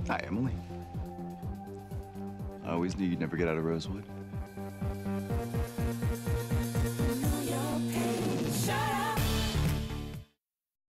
Hi, Emily. I always knew you'd never get out of Rosewood.